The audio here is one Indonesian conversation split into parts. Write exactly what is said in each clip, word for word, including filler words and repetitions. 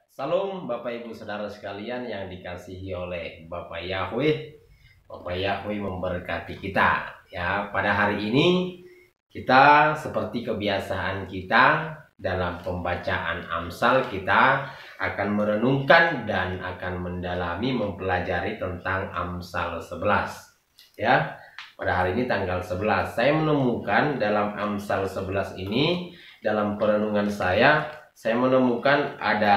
Salam Bapak Ibu Saudara sekalian yang dikasihi oleh Bapak Yahweh. Bapak Yahweh memberkati kita. Ya, pada hari ini kita seperti kebiasaan kita dalam pembacaan Amsal, kita akan merenungkan dan akan mendalami mempelajari tentang Amsal sebelas. Ya, pada hari ini tanggal sebelas saya menemukan dalam Amsal sebelas ini, dalam perenungan saya saya menemukan ada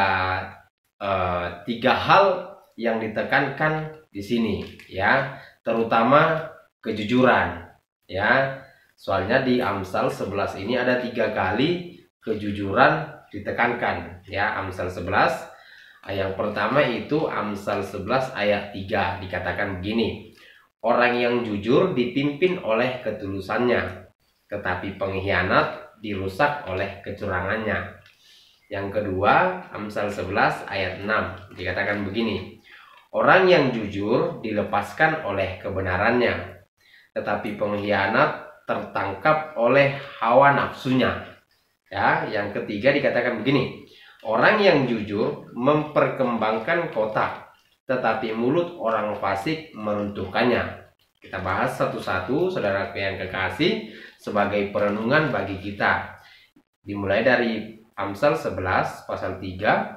uh, tiga hal yang ditekankan di sini, ya, terutama kejujuran, ya. Soalnya di Amsal sebelas ini ada tiga kali kejujuran ditekankan, ya. Amsal sebelas yang pertama itu Amsal sebelas ayat tiga, dikatakan begini: orang yang jujur dipimpin oleh ketulusannya, tetapi pengkhianat dirusak oleh kecurangannya. Yang kedua, Amsal sebelas ayat enam, dikatakan begini: orang yang jujur dilepaskan oleh kebenarannya, tetapi pengkhianat tertangkap oleh hawa nafsunya. Ya, yang ketiga dikatakan begini: orang yang jujur memperkembangkan kota, tetapi mulut orang fasik meruntuhkannya. Kita bahas satu-satu, saudaraku yang kekasih, sebagai perenungan bagi kita. Dimulai dari Amsal sebelas pasal tiga.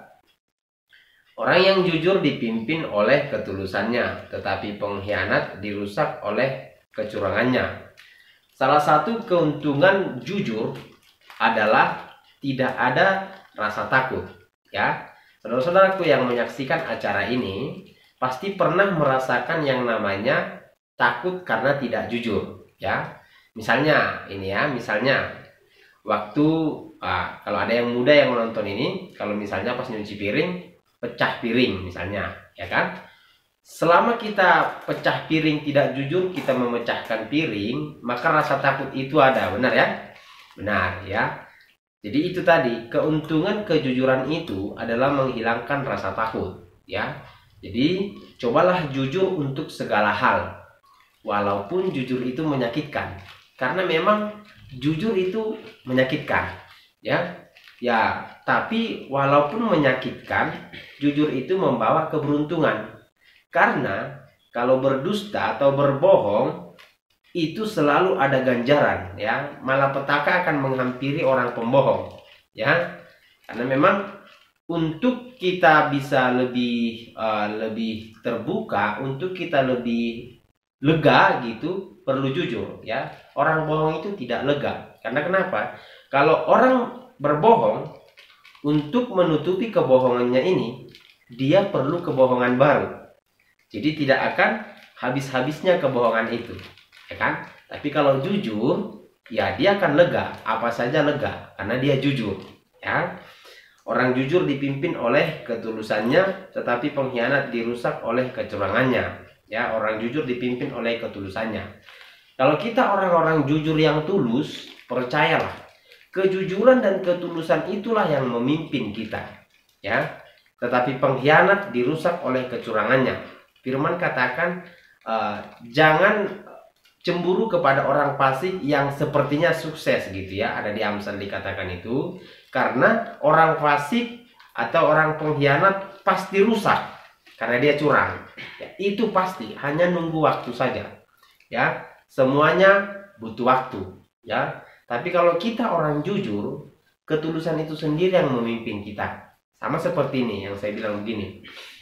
Orang yang jujur dipimpin oleh ketulusannya, tetapi pengkhianat dirusak oleh kecurangannya. Salah satu keuntungan jujur adalah tidak ada rasa takut, ya. Saudara-saudaraku yang menyaksikan acara ini pasti pernah merasakan yang namanya takut karena tidak jujur, ya. Misalnya ini ya, misalnya waktu ah, kalau ada yang muda yang menonton ini, kalau misalnya pas nyuci piring pecah piring misalnya, ya kan? Selama kita pecah piring tidak jujur, kita memecahkan piring, maka rasa takut itu ada, benar ya? Benar ya. Jadi itu tadi, keuntungan kejujuran itu adalah menghilangkan rasa takut, ya. Jadi cobalah jujur untuk segala hal, walaupun jujur itu menyakitkan, karena memang jujur itu menyakitkan, ya. Ya, tapi walaupun menyakitkan, jujur itu membawa keberuntungan. Karena kalau berdusta atau berbohong itu selalu ada ganjaran, ya. Malapetaka akan menghampiri orang pembohong, ya. Karena memang untuk kita bisa lebih uh, lebih terbuka, untuk kita lebih lega gitu, perlu jujur, ya. Orang bohong itu tidak lega. Karena kenapa? Kalau orang berbohong, untuk menutupi kebohongannya ini, dia perlu kebohongan baru. Jadi tidak akan habis-habisnya kebohongan itu, ya kan? Tapi kalau jujur, ya dia akan lega, apa saja lega, karena dia jujur, ya. Orang jujur dipimpin oleh ketulusannya, tetapi pengkhianat dirusak oleh kecurangannya. Ya, orang jujur dipimpin oleh ketulusannya. Kalau kita orang-orang jujur yang tulus, percayalah, kejujuran dan ketulusan itulah yang memimpin kita, ya. Tetapi pengkhianat dirusak oleh kecurangannya. Firman katakan, uh, jangan cemburu kepada orang fasik yang sepertinya sukses, gitu ya. Ada di Amsal dikatakan itu, karena orang fasik atau orang pengkhianat pasti rusak karena dia curang. Ya, itu pasti, hanya nunggu waktu saja, ya. Semuanya butuh waktu, ya. Tapi kalau kita orang jujur, ketulusan itu sendiri yang memimpin kita. Sama seperti ini yang saya bilang begini.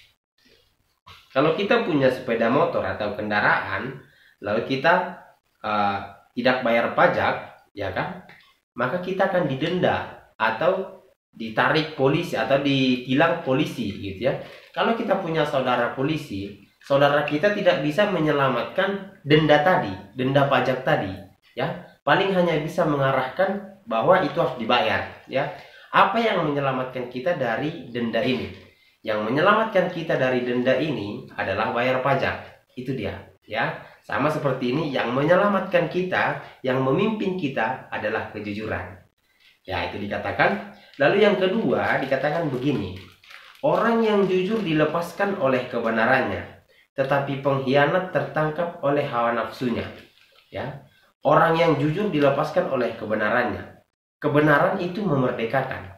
Kalau kita punya sepeda motor atau kendaraan, lalu kita uh, tidak bayar pajak, ya kan? Maka kita akan didenda atau ditarik polisi atau ditilang polisi, gitu ya. Kalau kita punya saudara polisi, saudara kita tidak bisa menyelamatkan denda tadi, denda pajak tadi, ya. Paling hanya bisa mengarahkan bahwa itu harus dibayar, ya. Apa yang menyelamatkan kita dari denda ini? Yang menyelamatkan kita dari denda ini adalah bayar pajak. Itu dia, ya. Sama seperti ini, yang menyelamatkan kita, yang memimpin kita adalah kejujuran. Ya, itu dikatakan. Lalu yang kedua dikatakan begini: orang yang jujur dilepaskan oleh kebenarannya, tetapi pengkhianat tertangkap oleh hawa nafsunya, ya. Orang yang jujur dilepaskan oleh kebenarannya. Kebenaran itu memerdekakan.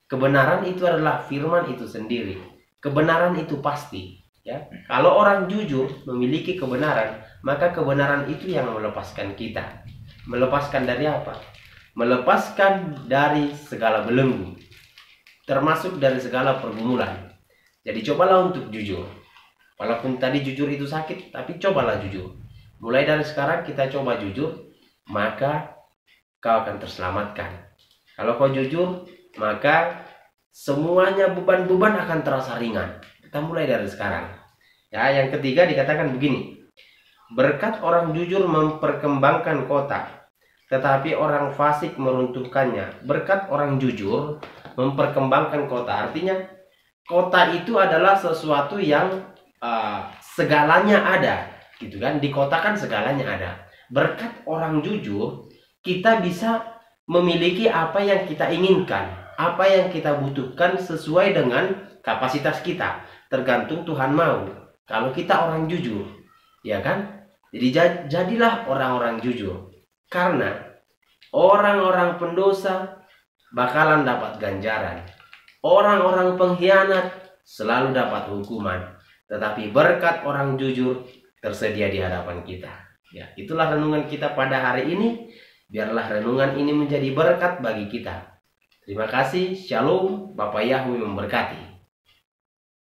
Kebenaran itu adalah firman itu sendiri. Kebenaran itu pasti, ya. Kalau orang jujur memiliki kebenaran, maka kebenaran itu yang melepaskan kita. Melepaskan dari apa? Melepaskan dari segala belenggu, termasuk dari segala pergumulan. Jadi cobalah untuk jujur. Walaupun tadi jujur itu sakit, tapi cobalah jujur. Mulai dari sekarang kita coba jujur, maka kau akan terselamatkan. Kalau kau jujur, maka semuanya beban-beban akan terasa ringan. Kita mulai dari sekarang. Ya, yang ketiga dikatakan begini. Berkat orang jujur memperkembangkan kota, tetapi orang fasik meruntuhkannya. Berkat orang jujur memperkembangkan kota. Artinya kota itu adalah sesuatu yang uh, segalanya ada, gitu kan? Di kota kan segalanya ada. Berkat orang jujur, kita bisa memiliki apa yang kita inginkan, apa yang kita butuhkan sesuai dengan kapasitas kita. Tergantung Tuhan mau. Kalau kita orang jujur, ya kan? Jadi jadilah orang-orang jujur. Karena orang-orang pendosa bakalan dapat ganjaran. Orang-orang pengkhianat selalu dapat hukuman. Tetapi berkat orang jujur tersedia di hadapan kita. Ya, itulah renungan kita pada hari ini. Biarlah renungan ini menjadi berkat bagi kita. Terima kasih. Shalom. Bapak Yahweh memberkati.